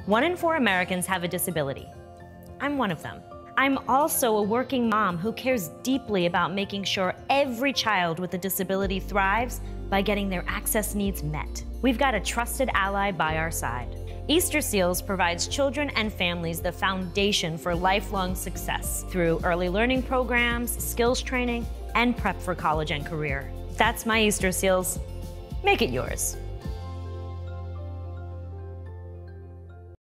1 in 4 Americans have a disability. I'm one of them. I'm also a working mom who cares deeply about making sure every child with a disability thrives by getting their access needs met. We've got a trusted ally by our side. Easterseals provides children and families the foundation for lifelong success through early learning programs, skills training, and prep for college and career. That's my Easterseals. Make it yours.